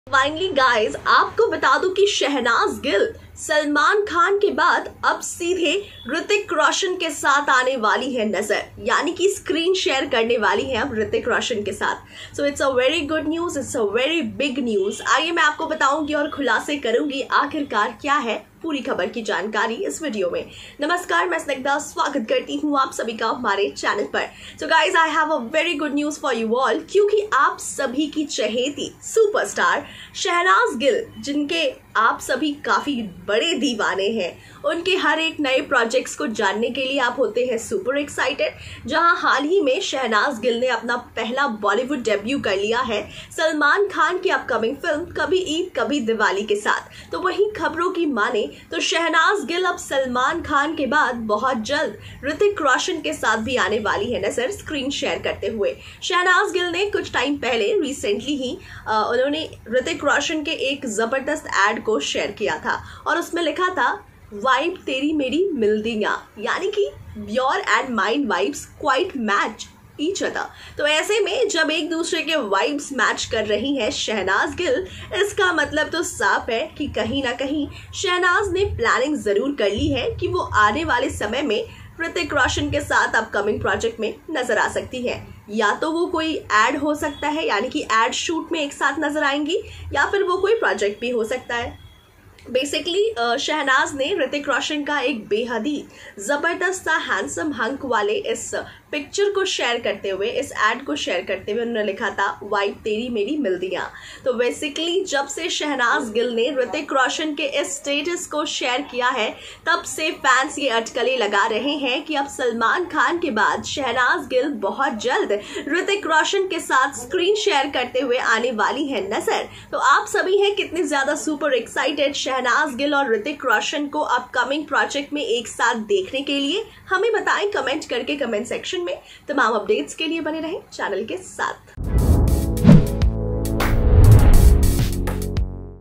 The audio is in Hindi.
फाइनली गाइस, आपको बता दूं कि शहनाज गिल सलमान खान के बाद अब सीधे ऋतिक रोशन के साथ आने वाली है नजर, यानी कि स्क्रीन शेयर करने वाली है अब ऋतिक रोशन के साथ। So it's a very good news, it's a very big news. आइए मैं आपको बताऊंगी और खुलासे करूंगी आखिरकार क्या है पूरी खबर की जानकारी इस वीडियो में। नमस्कार, मैं स्निग्धा स्वागत करती हूँ आप सभी का हमारे चैनल पर। So guys, I have a very good news for you all, क्योंकि आप सभी की चहेती सुपरस्टार शहनाज गिल, जिनके आप सभी काफी बड़े दीवाने हैं, उनके हर एक नए प्रोजेक्ट्स को जानने के लिए आप होते हैं सुपर एक्साइटेड। जहां हाल ही में शहनाज गिल ने अपना पहला बॉलीवुड डेब्यू कर लिया है सलमान खान की अपकमिंग फिल्म कभी ईद कभी दिवाली के साथ। तो वहीं खबरों की माने तो शहनाज गिल अब सलमान खान के बाद बहुत जल्द ऋतिक रोशन के साथ भी आने वाली है नजर, स्क्रीन शेयर करते हुए। शहनाज गिल ने कुछ टाइम पहले रिसेंटली ही उन्होंने ऋतिक रोशन के एक जबरदस्त एड को शेयर किया था और उसमें लिखा था वाइब तेरी मेरी मिलदियां, यानी कि your and mind vibes quite match each other. तो ऐसे में जब एक दूसरे के वाइब्स मैच कर रही है शहनाज गिल, इसका मतलब तो साफ है कि कहीं ना कहीं शहनाज ने प्लानिंग जरूर कर ली है कि वो आने वाले समय में ऋतिक रोशन के साथ अपकमिंग प्रोजेक्ट में नजर आ सकती है। या तो वो कोई एड हो सकता है, यानी कि एड शूट में एक साथ नजर आएंगी, या फिर वो कोई प्रोजेक्ट भी हो सकता है। बेसिकली शहनाज ने ऋतिक रोशन का एक बेहद ही जबरदस्त सा हैंडसम हंक वाले इस पिक्चर को शेयर करते हुए, इस एड को शेयर करते हुए उन्होंने लिखा था वाइब तेरी मेरी मिलदियां। तो बेसिकली जब से शहनाज गिल ने ऋतिक रोशन के इस स्टेटस को शेयर किया है, तब से फैंस ये अटकलें लगा रहे हैं कि अब सलमान खान के बाद शहनाज गिल बहुत जल्द ऋतिक रोशन के साथ स्क्रीन शेयर करते हुए आने वाली है नजर। तो आप सभी हैं कितने ज्यादा सुपर एक्साइटेड शहनाज गिल और ऋतिक रोशन को अपकमिंग प्रोजेक्ट में एक साथ देखने के लिए? हमें बताएं कमेंट करके कमेंट सेक्शन में। तमाम अपडेट्स के लिए बने रहें चैनल के साथ।